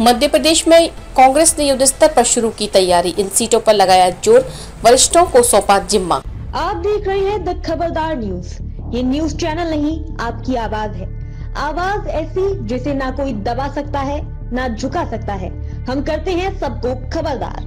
मध्य प्रदेश में कांग्रेस ने युद्ध स्तर पर शुरू की तैयारी, इन सीटों पर लगाया जोर, वरिष्ठों को सौंपा जिम्मा। आप देख रहे हैं द खबरदार न्यूज। ये न्यूज चैनल नहीं, आपकी आवाज है। आवाज ऐसी जिसे ना कोई दबा सकता है ना झुका सकता है। हम करते हैं सबको खबरदार।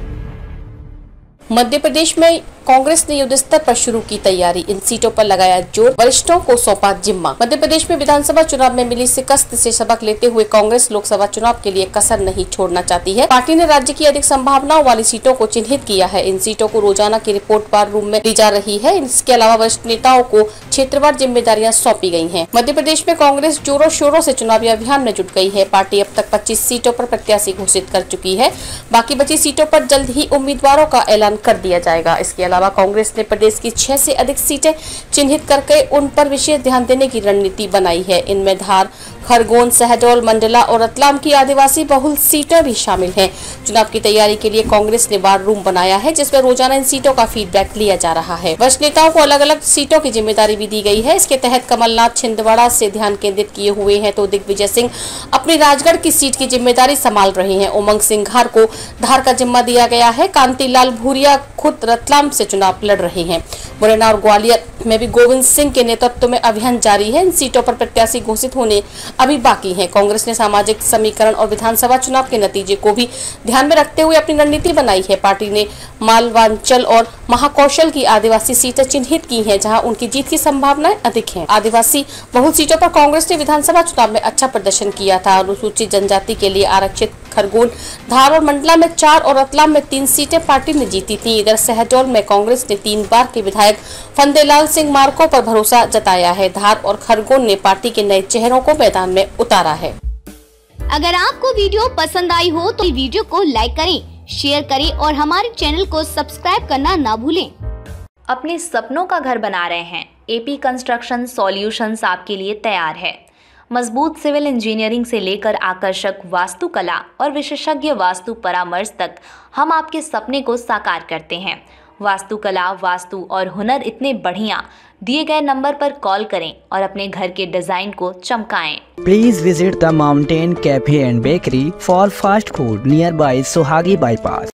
मध्य प्रदेश में कांग्रेस ने युद्ध स्तर पर शुरू की तैयारी, इन सीटों पर लगाया जोर, वरिष्ठों को सौंपा जिम्मा। मध्य प्रदेश में विधानसभा चुनाव में मिली शिकस्त से सबक लेते हुए कांग्रेस लोकसभा चुनाव के लिए कसर नहीं छोड़ना चाहती है। पार्टी ने राज्य की अधिक संभावनाओं वाली सीटों को चिन्हित किया है। इन सीटों को रोजाना की रिपोर्ट वार रूम में ली जा रही है। इसके अलावा वरिष्ठ नेताओं को क्षेत्रवार जिम्मेदारियां सौंपी गयी है। मध्य प्रदेश में कांग्रेस जोरों शोरों से चुनावी अभियान में जुट गयी है। पार्टी अब तक 25 सीटों पर प्रत्याशी घोषित कर चुकी है। बाकी बची सीटों पर जल्द ही उम्मीदवारों का ऐलान कर दिया जाएगा। इसके अलावा कांग्रेस ने प्रदेश की 6 से अधिक सीटें चिन्हित करके उन पर विशेष ध्यान देने की रणनीति बनाई है। इनमें धार, खरगोन, शहडोल, मंडला और रतलाम की आदिवासी बहुल सीटें भी शामिल हैं। चुनाव की तैयारी के लिए कांग्रेस ने वार रूम बनाया है, जिसमें रोजाना इन सीटों का फीडबैक लिया जा रहा है। वरिष्ठ नेताओं को अलग अलग सीटों की जिम्मेदारी भी दी गई है। इसके तहत कमलनाथ छिंदवाड़ा से ध्यान केंद्रित किए हुए हैं, तो दिग्विजय सिंह अपनी राजगढ़ की सीट की जिम्मेदारी संभाल रहे हैं। उमंग सिंघार को धार का जिम्मा दिया गया है। कांतिलाल भूरिया खुद रतलाम से चुनाव लड़ रहे हैं। मुरैना और ग्वालियर में भी गोविंद सिंह के नेतृत्व में अभियान जारी है। इन सीटों पर प्रत्याशी घोषित होने अभी बाकी है। कांग्रेस ने सामाजिक समीकरण और विधानसभा चुनाव के नतीजे को भी ध्यान में रखते हुए अपनी रणनीति बनाई है। पार्टी ने मालवांचल और महाकौशल की आदिवासी सीटें चिन्हित की हैं, जहां उनकी जीत की संभावनाएं अधिक हैं। आदिवासी बहुल सीटों पर कांग्रेस ने विधानसभा चुनाव में अच्छा प्रदर्शन किया था। अनुसूचित जनजाति के लिए आरक्षित खरगोन, धार और मंडला में 4 और रतलाम में 3 सीटें पार्टी ने जीती थी। इधर शहडोल में कांग्रेस ने 3 बार के विधायक फंदेलाल सिंह मार्को पर भरोसा जताया है। धार और खरगोन ने पार्टी के नए चेहरों को मैदान में उतारा है। अगर आपको वीडियो पसंद आई हो तो वीडियो को लाइक करें, शेयर करें और हमारे चैनल को सब्सक्राइब करना ना भूलें। अपने सपनों का घर बना रहे हैं? एपी कंस्ट्रक्शन सॉल्यूशंस आपके लिए तैयार है। मजबूत सिविल इंजीनियरिंग से लेकर आकर्षक वास्तुकला और विशेषज्ञ वास्तु परामर्श तक हम आपके सपने को साकार करते हैं। वास्तुकला, वास्तु और हुनर इतने बढ़िया, दिए गए नंबर पर कॉल करें और अपने घर के डिजाइन को चमकाएं। Please visit the Mountain Cafe and Bakery for fast food nearby Sohagi Bypass.